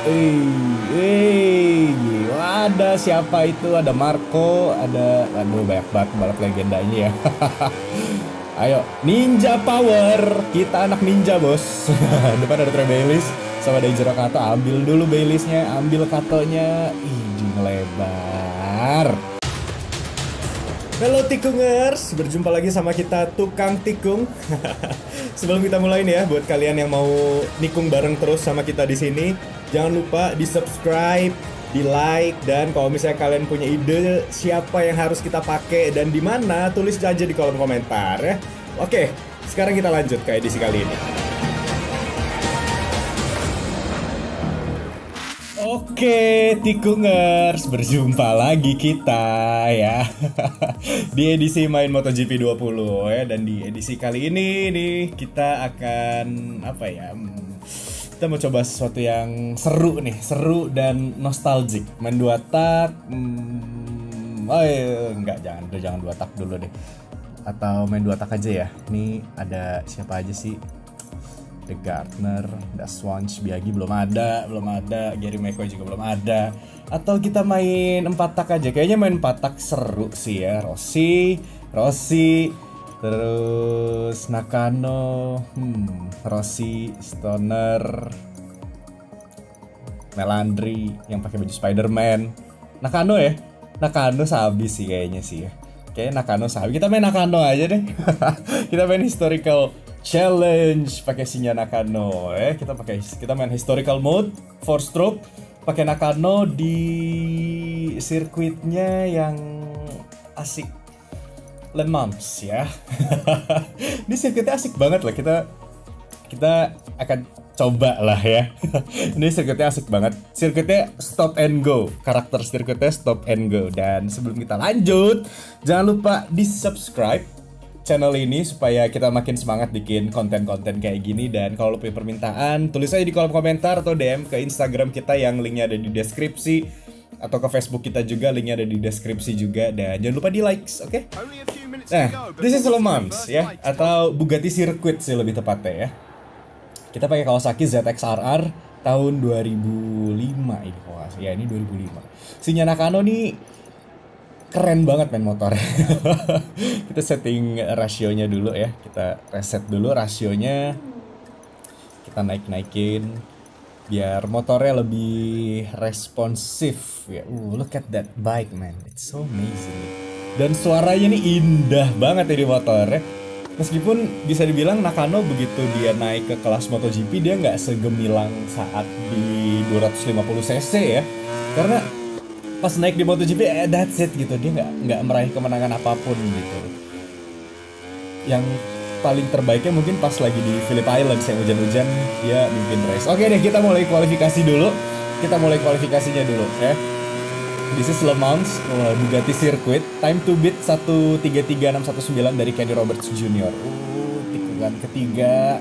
Ada siapa itu? Ada Marco, ada, aduh banyak banget balap legendanya ya. Ayo, Ninja Power, kita anak ninja bos. Depan ada Trey Bayliss sama Daijiro Kato. Ambil dulu Baylissnya, ambil Katonya. Ih, ngelebar. Halo tikungers, berjumpa lagi sama kita Tukang Tikung. Sebelum kita mulai nih ya, buat kalian yang mau nikung bareng terus sama kita di sini, jangan lupa di subscribe, di like, dan kalau misalnya kalian punya ide siapa yang harus kita pakai dan di mana, tulis aja di kolom komentar ya. Oke, sekarang kita lanjut ke edisi kali ini. Oke, tikungers, berjumpa lagi kita ya di edisi main MotoGP 20 ya. Dan di edisi kali ini nih kita akan apa ya? Kita mau coba sesuatu yang seru nih, seru dan nostalgic. Main dua tak, enggak, jangan dua tak dulu deh. Atau main dua tak aja ya. Ini ada siapa aja sih? The Gardner, The Swans, Biagi belum ada, Gary Meko juga belum ada. Atau kita main 4 tak aja, kayaknya main 4 tak seru sih ya. Rossi, terus Nakano, Rossi, Stoner, Melandri yang pakai baju Spider-Man. Nakano ya, Nakano sabi sih kayaknya sih ya. Kayaknya Nakano sabi, kita main Nakano aja deh. Kita main historical challenge pakai Shinya Nakano ya. Kita main historical mode 4 stroke pakai Nakano di sirkuitnya yang asik, Le Mans ya. Ini sirkuitnya asik banget lah, kita akan coba lah ya. Ini sirkuitnya asik banget. Sirkuitnya stop and go. Karakter sirkuitnya stop and go. Dan sebelum kita lanjut, jangan lupa di-subscribe channel ini supaya kita makin semangat bikin konten-konten kayak gini. Dan kalau punya permintaan, tulis aja di kolom komentar atau DM ke Instagram kita yang linknya ada di deskripsi, atau ke Facebook kita juga, linknya ada di deskripsi juga. Dan jangan lupa di likes, oke? Nah, this is Le Mans ya, atau Bugatti Circuit sih lebih tepatnya ya. Kita pakai Kawasaki ZX-RR tahun 2005 ini Kawasaki. Ya, ini 2005. Shinya Nakano nih keren banget main motor. Kita setting rasionya dulu ya. Kita reset dulu rasionya. Kita naik-naikin biar motornya lebih responsif ya. Look at that bike man. It's so amazing. Dan suaranya nih indah banget ya di motornya. Meskipun bisa dibilang Nakano begitu dia naik ke kelas MotoGP dia nggak segemilang saat di 250cc ya. Karena pas naik di MotoGP, that's it gitu, dia nggak meraih kemenangan apapun gitu. Yang paling terbaiknya mungkin pas lagi di Phillip Islands yang hujan-hujan dia mimpin race. Oke deh, kita mulai kualifikasi dulu. Kita mulai kualifikasinya dulu ya. This is Le Mans Bugatti Circuit. Time to beat 133619 dari Kenny Roberts Jr. Tikungan ketiga.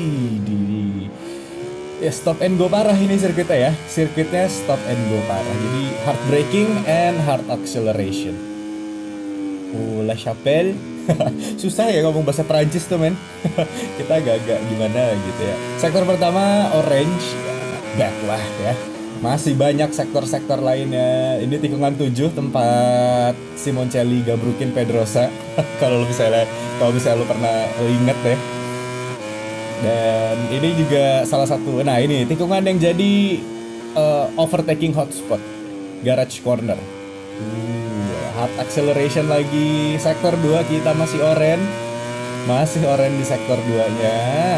Ya, stop and go parah ini sirkuitnya ya. Sirkuitnya stop and go parah. Jadi hard braking and hard acceleration. La Chapelle. Susah ya ngomong bahasa Prancis tuh men. Kita agak-agak gimana gitu ya. Sektor pertama orange. Bad lah ya. Masih banyak sektor-sektor lainnya. Ini tikungan 7 tempat Simoncelli gabrukin Pedrosa. Kalau misalnya lu pernah inget deh. Dan ini juga salah satu, nah ini tikungan yang jadi overtaking hotspot, garage corner. Hard acceleration lagi, sektor 2 kita masih orange di sektor 2-nya.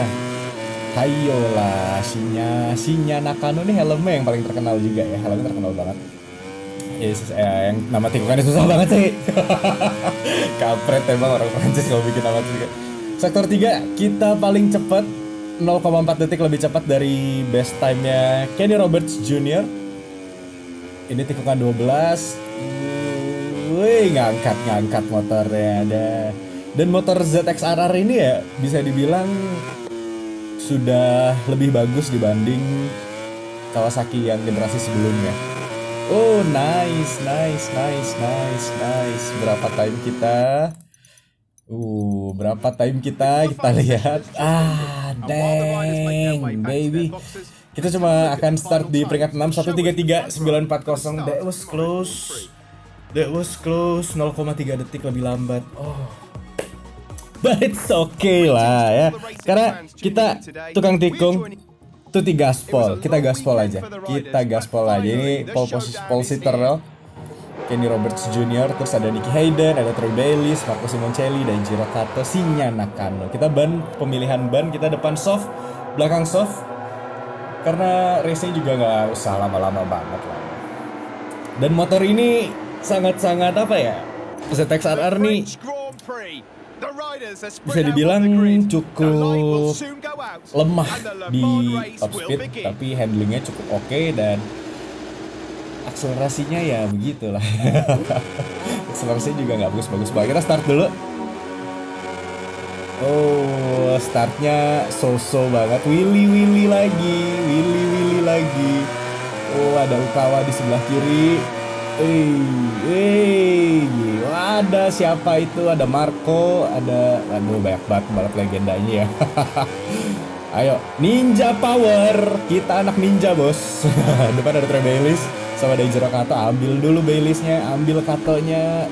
Hayolah, Shinya Nakano nih helmnya yang paling terkenal juga ya, helmnya terkenal banget. Yang nama tikungannya susah banget sih. Kampret emang orang Prancis kalau bikin nama tikungan. Sektor 3 kita paling cepat, 0,4 detik lebih cepat dari best time-nya Kenny Roberts Jr. Ini tikungan 12. Ngangkat motornya ada. Dan motor ZX-RR ini ya bisa dibilang sudah lebih bagus dibanding Kawasaki yang generasi sebelumnya. Oh, nice. Berapa time kita? Berapa time kita lihat. Dang, baby. Kita cuma akan start di peringkat 6, 133, 940. That was close. That was close, 0,3 detik lebih lambat. Oh. But it's okay lah ya. Karena kita tukang tikung tuh gaspol. Kita gaspol aja. Ini pole sitter Kenny Roberts Jr. Terus ada Nicky Hayden, ada Troy Bayliss, Marco Simoncelli, dan Jiro Kato, Shinya Nakano. Kita pemilihan ban kita depan soft, belakang soft. Karena racing juga nggak usah lama-lama banget lah. Dan motor ini sangat-sangat apa ya? ZX-RR nih bisa dibilang cukup lemah di top speed, tapi handlingnya cukup oke dan akselerasinya ya begitulah. Akselerasinya juga nggak bagus-bagus banget. Kita start dulu. Oh, startnya so-so banget. Willy lagi. Oh, ada Ukawa di sebelah kiri. Ada siapa itu? Ada Marco, aduh banyak banget balap legendanya ya. Ayo, Ninja Power. Kita anak ninja, bos. Depan ada Troy Bayliss sama Jiro Kato. Ambil dulu Bayliss-nya, ambil Katonya.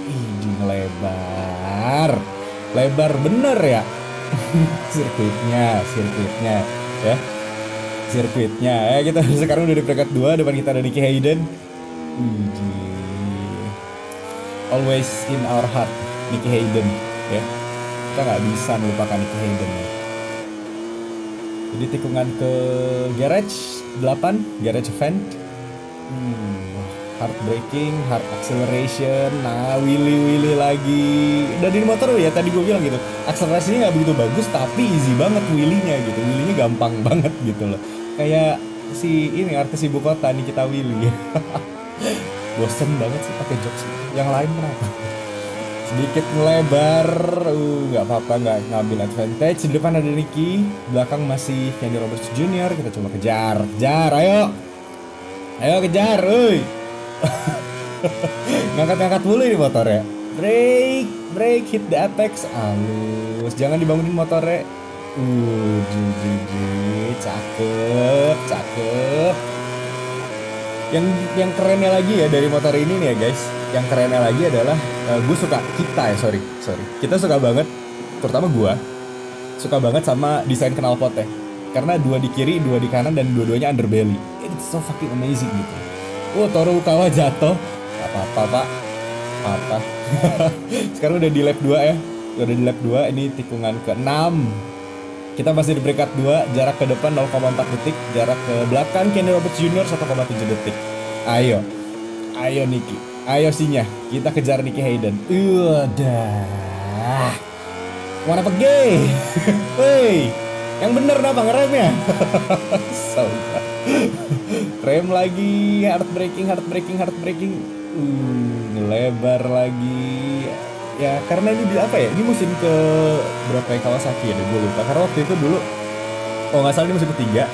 Lebar bener ya. sirkuitnya ya. Kita sekarang udah di peringkat 2, depan kita ada Nicky Hayden. Always in our heart, Nicky Hayden ya. Kita nggak bisa melupakan Nicky Hayden ya. Jadi tikungan ke garage 8, garage event. Hard braking, hard acceleration. Nah, Willy lagi. Dan ini motor ya tadi gue bilang gitu, akselerasinya nggak begitu bagus tapi easy banget Willy-nya gitu. Willy-nya gampang banget gitu loh. Kayak si ini artis ibu kota nih kita Willy. Bosen banget sih pakai jokes. Yang lain kenapa? Sedikit ngelebar, nggak apa-apa, nggak ngambil advantage. Di depan ada Nicky, belakang masih Kenny Roberts Jr. Kita coba kejar, ayo kejar, ngangkat mulu ini motornya. Brake, hit the apex, halus, jangan dibangunin motornya. Cakep. Yang kerennya lagi ya dari motor ini nih ya guys, yang kerennya lagi adalah kita suka banget, terutama gua suka banget sama desain knalpotnya, karena 2 di kiri, 2 di kanan, dan dua-duanya underbelly. It's so fucking amazing gitu. Toru Ukawa jatuh, gak apa-apa pak, apa. Sekarang udah di lap 2 ya, ini tikungan ke-6. Kita masih di peringkat 2, jarak ke depan 0,4 detik, jarak ke belakang Kenny Roberts Jr. 1,7 detik. Ayo Nicky, ayo Shinya, kita kejar Nicky Hayden. Udah. Mana pergi? Woi, yang bener kenapa ngeremnya? Rem lagi, hard braking. Ngelebar lagi. Ya karena ini apa ya? Ini musim ke berapa ya Kawasaki ya? Gue lupa. Karena waktu itu dulu, nggak salah ini musim ketiga.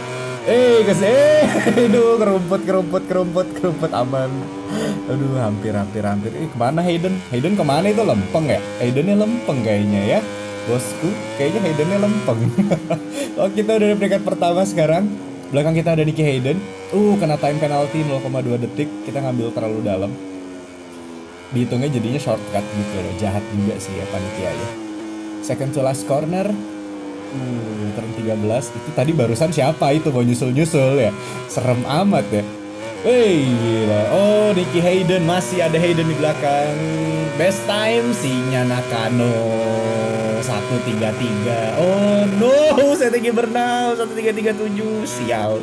Aduh, kerumput aman. Aduh, hampir. Kemana Hayden? Hayden kemana itu, lempeng ya? Haydennya lempeng kayaknya ya, bosku. Kayaknya Haydennya lempeng. Oh, kita udah di peringkat pertama sekarang. Belakang kita ada Nicky Hayden. Kena time penalty 0,2 detik. Kita ngambil terlalu dalam. Dihitungnya jadinya shortcut gitu loh. Jahat juga sih ya panitia ya. Second to last corner. Turn 13. Itu tadi barusan siapa itu mau nyusul ya. Serem amat ya. Gila. Nicky Hayden, masih ada Hayden di belakang. Best time Shinya Nakano 133. Oh no, saya tinggi bernal 1337. Sial.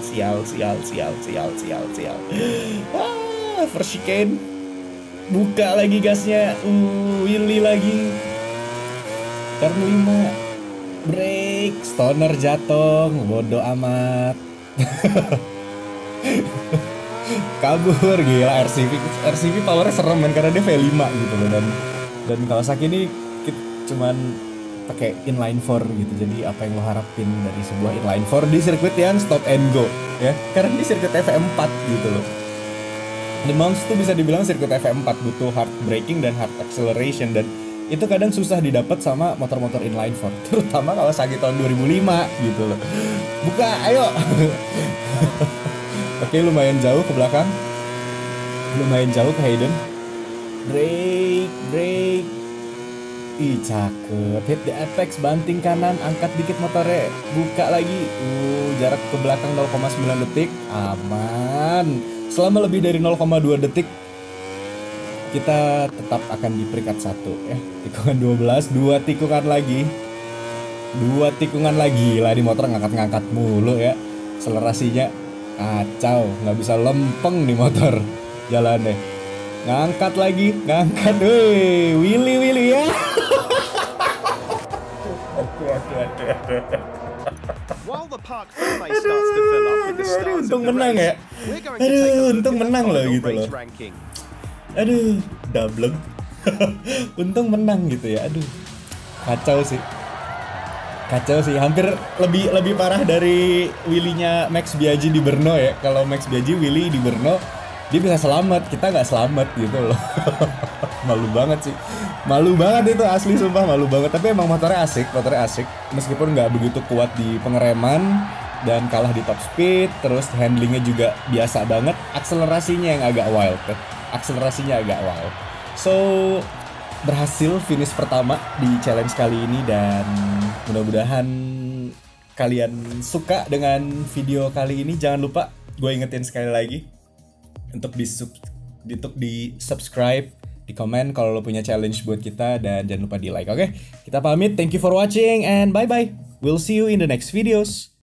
First chicane. Buka lagi gasnya. Willy lagi. Turn 5. Break. Stoner jatuh. Bodoh amat. Kabur, gila. RCV powernya serem kan, karena dia V5 gitu loh. Dan Kawasaki ini cuman pakai inline 4 gitu. Jadi apa yang lo harapin dari sebuah inline 4 di sirkuit yang stop and go ya? Karena di sirkuit FM4 gitu loh. The Mounts tuh bisa dibilang sirkuit FM4, butuh hard braking dan hard acceleration, dan itu kadang susah didapat sama motor-motor inline 4, terutama Kawasaki tahun 2005 gitu loh. Buka, ayo. Oke, lumayan jauh ke belakang, lumayan jauh ke Hayden. Brake. Ih, cakep. Hit the apex, banting kanan, angkat dikit motornya, buka lagi. Jarak ke belakang 0,9 detik, aman. Selama lebih dari 0,2 detik kita tetap akan di peringkat 1 ya. Tikungan 12, 2 tikungan lagi. 2 tikungan lagi lah, di motor ngangkat-ngangkat mulu ya. Akselerasinya kacau, nggak bisa lempeng di motor jalannya. Ngangkat lagi, ngangkat, weh, Willy ya. Untung menang ya. Untung menang loh gitu loh. Double. Untung menang gitu ya. Kacau sih. Hampir lebih parah dari Willy-nya Max Biaggi di Brno ya. Kalau Max Biaggi, Willy di Brno, dia bisa selamat, kita nggak selamat gitu loh. Malu banget sih, malu banget itu asli, sumpah malu banget. Tapi emang motornya asik, meskipun nggak begitu kuat di pengereman dan kalah di top speed, terus handlingnya juga biasa banget, akselerasinya yang agak wild. So berhasil finish pertama di challenge kali ini, dan mudah-mudahan kalian suka dengan video kali ini. Jangan lupa, gue ingetin sekali lagi, untuk di subscribe, di komen kalau lo punya challenge buat kita, dan jangan lupa di like. Oke, kita pamit. Thank you for watching and bye bye. We'll see you in the next videos.